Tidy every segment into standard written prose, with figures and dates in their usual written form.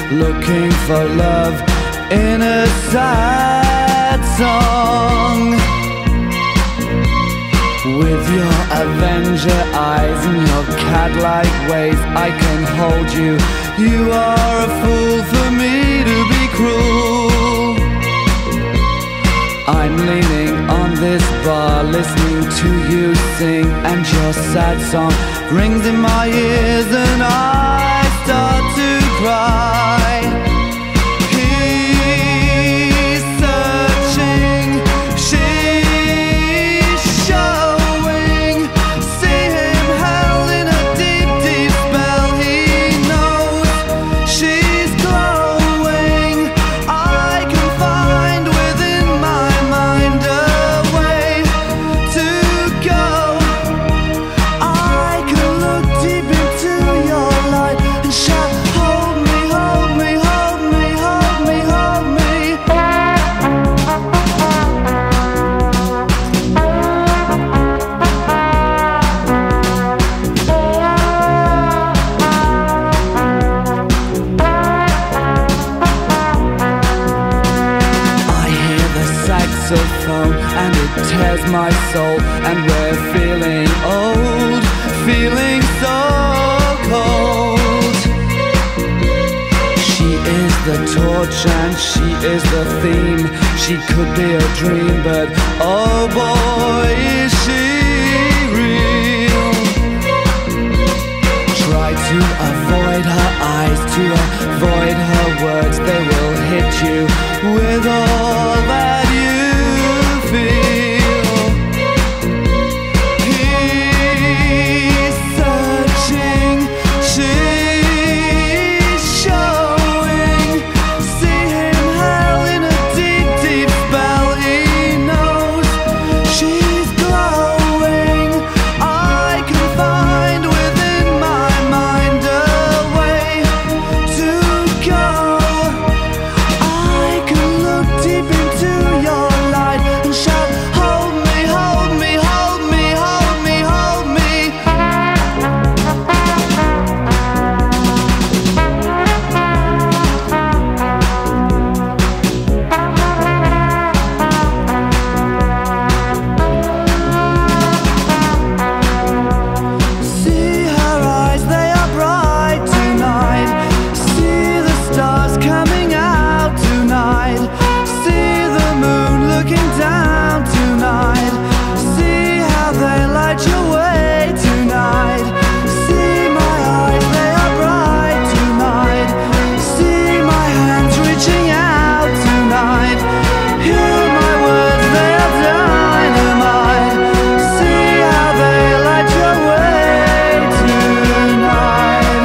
looking for love in a sad song. With your Avenger eyes and your cat-like ways, I can hold you. You are a fool for me to be cruel. I'm leaning on this bar, listening to you sing, and your sad song rings in my ears, and I start to cry. He's searching, she's showing. See him held in a deep, deep spell. He knows she's glowing. I can find within my mind a way to go. I can look deep into your light and shout, hold me, hold me, hold me, hold me, hold me. I hear the saxophone and it tears my soul, and we're feeling old, feeling so cold. She is the torch and she is the theme. She could be a dream, but oh boy, is she real. Try to avoid her eyes, to avoid her words. They will hit you with all that you feel. He's searching, she's showing. See him held in a deep, deep spell. He knows she's glowing. I can find within my mind a way to go. I can look deep into your light and shout, hold me, hold me, hold me, hold me, hold me. See her eyes, they are bright tonight. See the stars coming out tonight. See the moon looking down tonight. See how they light your way tonight. See my eyes, they are bright tonight. See my hands reaching out tonight. Hear my words, they are dynamite. See how they light your way tonight.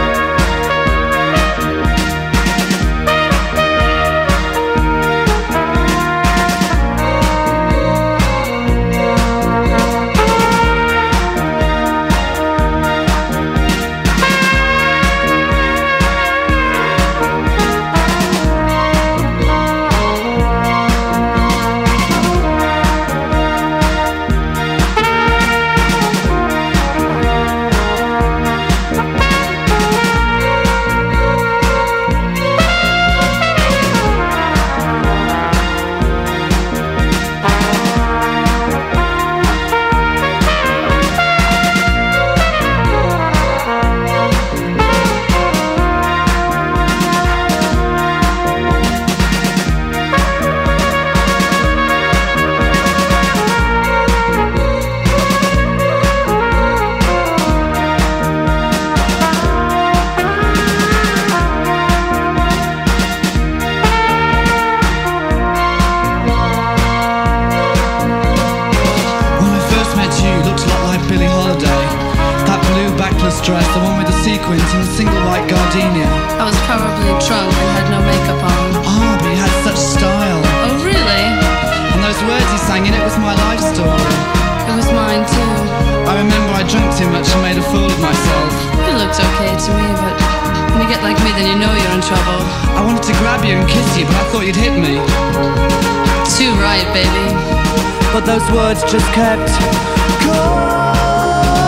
When I first met you, you looked a lot like Billie Holiday. That blue backless dress, the one with the sequins and the single white gardenia. I was probably drunk and had no makeup on. Oh, but you had such style. Oh, really? And those words you sang in it was my life story. It was mine too. I remember I drank too much and made a fool of myself. It looked okay to me, but when you get like me, then you know you're in trouble. I wanted to grab you and kiss you, but I thought you'd hit me. Too right, baby. But those words just kept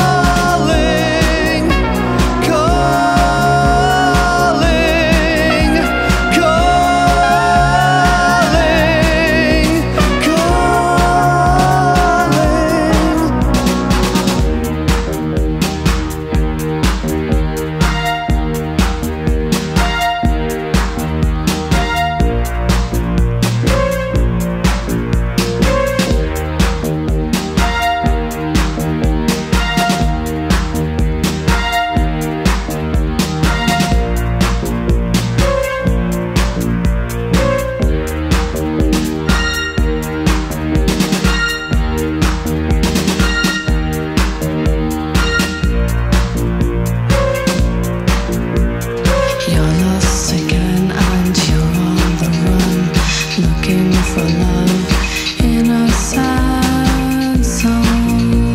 calling, calling love in a sad song.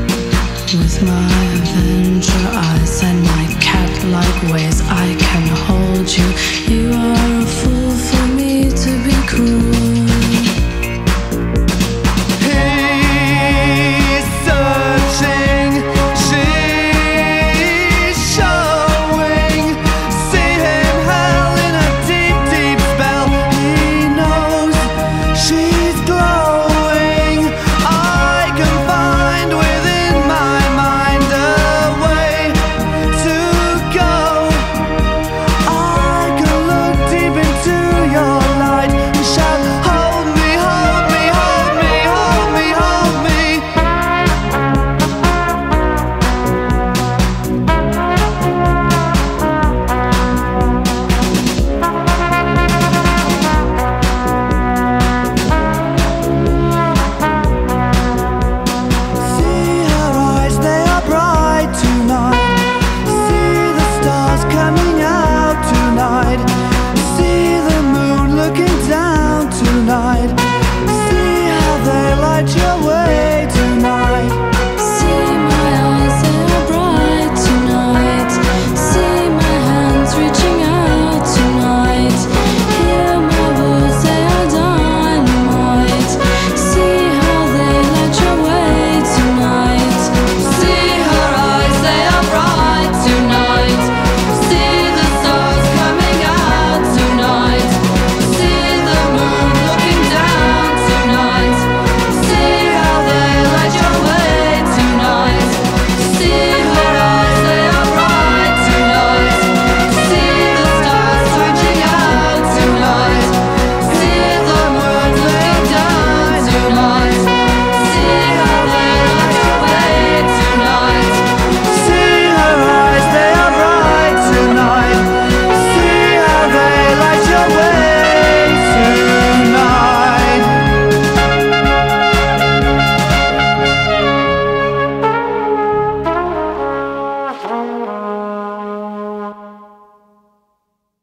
With my adventure eyes and my cat-like ways, I can hold